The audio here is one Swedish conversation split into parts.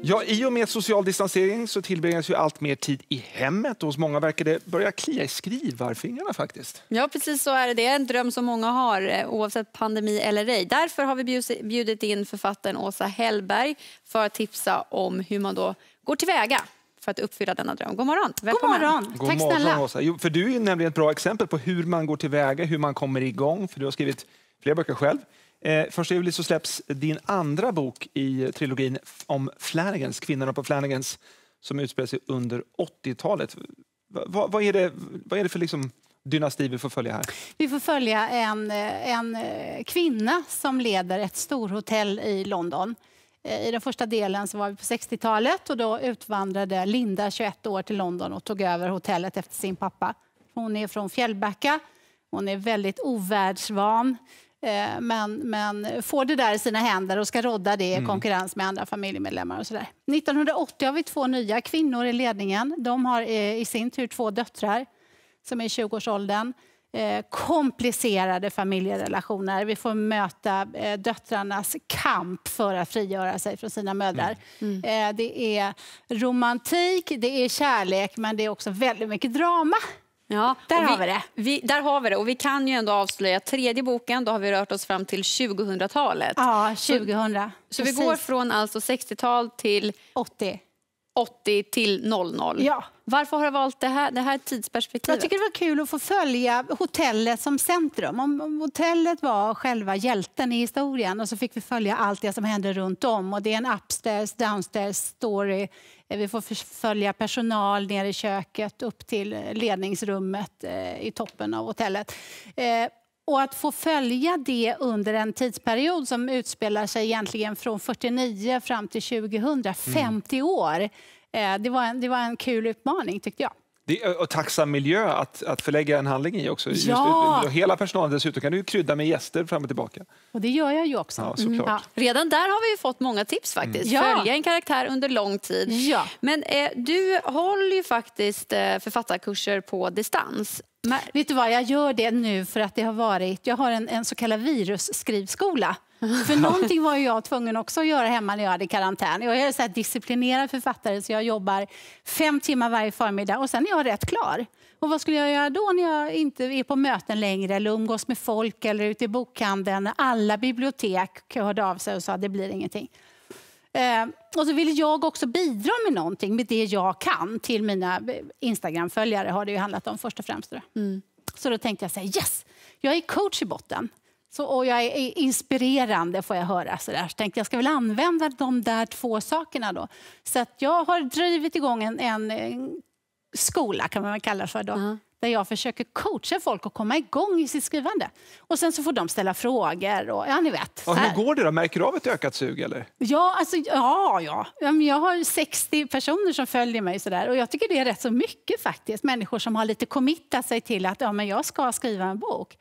Ja, i och med social distansering så tillbringas ju allt mer tid i hemmet. Och hos många verkar det börja klia i skrivarfingrarna faktiskt. Ja, precis så är det. Det är en dröm som många har, oavsett pandemi eller ej. Därför har vi bjudit in författaren Åsa Hellberg för att tipsa om hur man då går tillväga för att uppfylla denna dröm. God morgon. Välkommen. God morgon. Tack snälla. Åsa. Jo, för du är ju nämligen ett bra exempel på hur man går tillväga, hur man kommer igång. För du har skrivit flera böcker själv. 1 juli så släpps din andra bok i trilogin om Flanagans, kvinnorna på Flanagans, som utspelar sig under 80-talet. Vad är det för liksom dynasti vi får följa här? Vi får följa en kvinna som leder ett storhotell i London. I den första delen så var vi på 60-talet och då utvandrade Linda, 21 år, till London och tog över hotellet efter sin pappa. Hon är från Fjällbacka, hon är väldigt ovärldsvan. Men får det där i sina händer och ska rodda det i konkurrens med andra familjemedlemmar och sådär. 1980 har vi 2 nya kvinnor i ledningen. De har i sin tur 2 döttrar som är i 20-årsåldern. Komplicerade familjerelationer. Vi får möta döttrarnas kamp för att frigöra sig från sina mödrar. Det är romantik, det är kärlek, men det är också väldigt mycket drama. Ja, där har vi det. Där har vi det. Och vi kan ju ändå avslöja 3:e boken. Då har vi rört oss fram till 2000-talet. Ja, 2000. Så vi går från alltså 60-tal till 80 till 00. Ja. Varför har du valt det här tidsperspektivet? Jag tycker det var kul att få följa hotellet som centrum. Om hotellet var själva hjälten i historien och så fick vi följa allt det som hände runt om. Och det är en upstairs, downstairs story. Vi får följa personal ner i köket upp till ledningsrummet i toppen av hotellet. Och att få följa det under en tidsperiod som utspelar sig egentligen från 49 fram till 2000, 50 år. Det var en kul utmaning tyckte jag. Det är en tacksam miljö att förlägga en handling i också. Ja. Just, hela personalen dessutom kan du krydda med gäster fram och tillbaka. Och det gör jag ju också. Ja, såklart. Ja. Redan där har vi ju fått många tips faktiskt. Ja. Följa en karaktär under lång tid. Ja. Men du håller ju faktiskt författarkurser på distans. Vet du vad, jag gör det nu för att jag har en så kallad virusskrivskola. För någonting var jag tvungen också att göra hemma när jag hade karantän. Jag är så här disciplinerad författare så jag jobbar 5 timmar varje förmiddag och sen är jag rätt klar. Och vad skulle jag göra då när jag inte är på möten längre eller umgås med folk eller ute i bokhandeln? Alla bibliotek hörde av sig och sa att det blir ingenting. Och så ville jag också bidra med någonting med det jag kan till mina Instagram-följare har det ju handlat om först och främst. Så då tänkte jag säga yes, jag är coach i botten. Och jag är inspirerande får jag höra. Så tänkte jag ska väl använda de där 2 sakerna då. Så att jag har drivit igång en skola kan man kalla för då. Där jag försöker coacha folk och komma igång i sitt skrivande. Och sen så får de ställa frågor och ja ni vet. Och hur går det då? Märker du av ett ökat sug eller? Ja, alltså, ja. Jag har 60 personer som följer mig sådär. Och jag tycker det är rätt så mycket faktiskt. Människor som har lite committat sig till att men jag ska skriva en bok.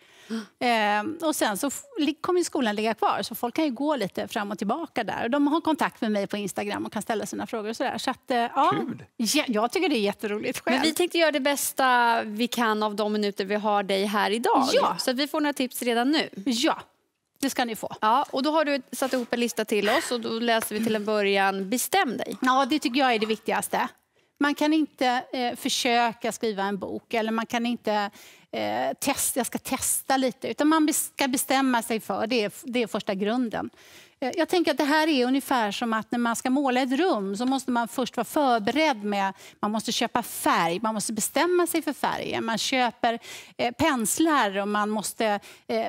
Och sen så kommer skolan ligga kvar. Så folk kan ju gå lite fram och tillbaka där. Och de har kontakt med mig på Instagram och kan ställa sina frågor och sådär. Så att, kul! Ja, jag tycker det är jätteroligt själv. Men vi tänkte göra det bästa vi kan av de minuter vi har dig här idag. Ja. Så att vi får några tips redan nu. Ja, det ska ni få. Ja, och då har du satt ihop en lista till oss och då läser vi till en början. Bestäm dig. Ja, det tycker jag är det viktigaste. Man kan inte försöka skriva en bok eller man kan inte jag ska testa lite. Utan man ska bestämma sig för, det är första grunden. Jag tänker att det här är ungefär som att när man ska måla ett rum så måste man först vara förberedd med, man måste köpa färg, man måste bestämma sig för färgen. Man köper penslar och man måste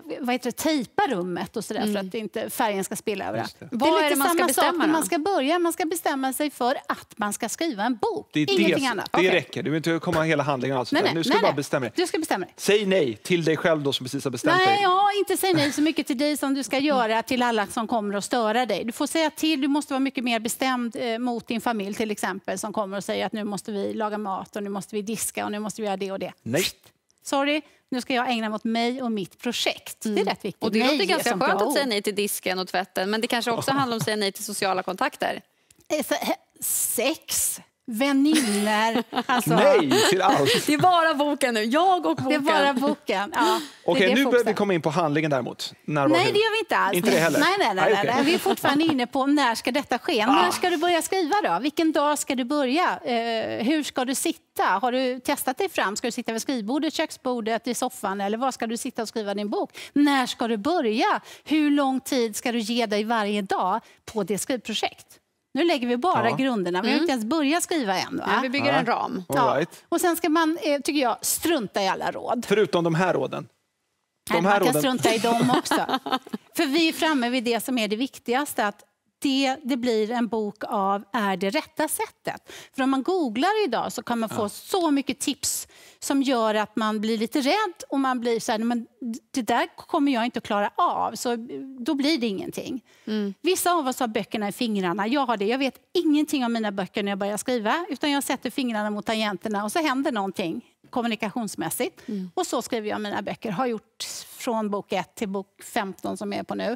tejpa rummet och sådär för att inte färgen ska spilla överallt. Vad är det man ska bestämma när man ska börja? Man ska bestämma sig för att man ska skriva en bok. Det är ingenting annat. Det räcker, du vill inte komma hela handlingen alltså. Nej, nu ska du bara bestämma dig. Du ska bestämma dig. Säg nej till dig själv då som precis har bestämt dig. Nej, inte säg nej så mycket till dig som du ska göra till alla som kommer att störa dig. Du får säga till, du måste vara mycket mer bestämd mot din familj till exempel som kommer och säger att nu måste vi laga mat och nu måste vi diska och nu måste vi göra det och det. Nej. Sorry, nu ska jag ägna mig åt mig och mitt projekt. Det är rätt viktigt. Och det låter ganska som skönt att säga nej till disken och tvätten, men det kanske också handlar om att säga nej till sociala kontakter. Sex, vänner. Alltså, Nej till allt. Det är bara boken nu. Jag och boken. det är bara boken. Ja, Okej, nu börjar vi komma in på handlingen däremot. När, var, nej, hur? det gör vi inte alls. Inte det heller? Nej. Okay. Vi är fortfarande inne på när ska detta ske. När ska du börja skriva då? Vilken dag ska du börja? Hur ska du sitta? Har du testat dig fram? Ska du sitta vid skrivbordet, köksbordet, i soffan? Eller var ska du sitta och skriva din bok? När ska du börja? Hur lång tid ska du ge dig varje dag på det skrivprojekt? Nu lägger vi bara grunderna. Vi har inte ens börjat skriva än. Va? Ja, vi bygger en ram. Right. Och sen ska man, tycker jag, strunta i alla råd. Förutom de här råden. Man kan strunta i dem också. För vi är framme vid det som är det viktigaste. Att det blir en bok av är det rätta sättet. För om man googlar idag så kan man få så mycket tips som gör att man blir lite rädd. Och man blir så här, men det där kommer jag inte att klara av. Så då blir det ingenting. Vissa av oss har böckerna i fingrarna. Jag har det. Jag vet ingenting om mina böcker när jag börjar skriva. Utan jag sätter fingrarna mot tangenterna och så händer någonting kommunikationsmässigt. Och så skriver jag mina böcker. Har gjort från bok 1 till bok 15 som jag är på nu.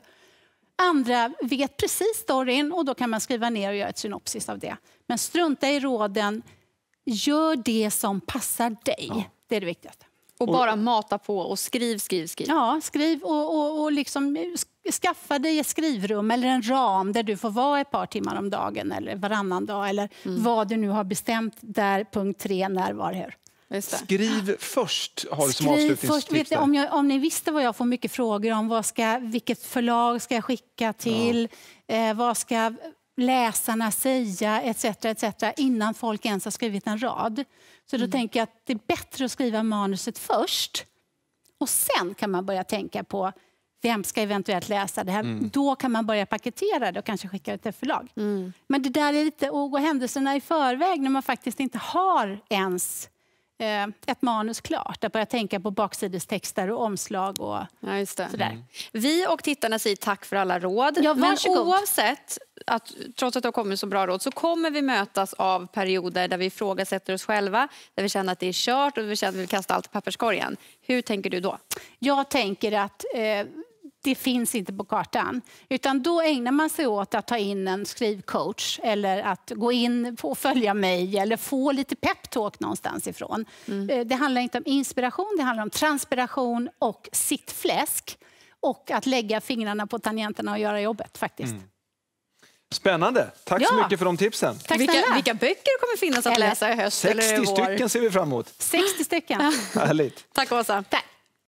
Andra vet precis storyn och då kan man skriva ner och göra ett synopsis av det. Men strunta i råden. Gör det som passar dig. Ja. Det är det viktigaste. Och bara mata på och skriv. Ja, skriv och liksom skaffa dig ett skrivrum eller en ram där du får vara ett par timmar om dagen eller varannan dag eller vad du nu har bestämt där punkt 3 när, var, hur. Skriv först har du som avslutningstips. Om ni visste vad jag får mycket frågor om, vilket förlag ska jag skicka till, vad ska läsarna säga etc. innan folk ens har skrivit en rad. Så då tänker jag att det är bättre att skriva manuset först och sen kan man börja tänka på vem ska eventuellt läsa det här. Då kan man börja paketera det och kanske skicka det till förlag. Men det där är lite att gå händelserna i förväg när man faktiskt inte har ens ett manus klart. Att börja tänka på baksidestexter och omslag och sådär. Vi och tittarna säger tack för alla råd. Ja, men oavsett, trots att det har kommit så bra råd, så kommer vi mötas av perioder där vi ifrågasätter oss själva, där vi känner att det är kört och vi känner att vi vill kasta allt i papperskorgen. Hur tänker du då? Jag tänker att det finns inte på kartan. Utan då ägnar man sig åt att ta in en skrivcoach eller att gå in och följa mig eller få lite peptalk någonstans ifrån. Det handlar inte om inspiration, det handlar om transpiration och sittfläsk. Och att lägga fingrarna på tangenterna och göra jobbet faktiskt. Spännande. Tack så mycket för de tipsen. Vilka böcker kommer finnas att läsa i höst 60 eller i vår? 60 stycken ser vi fram emot. 60 stycken. Härligt. Tack Åsa. Tack.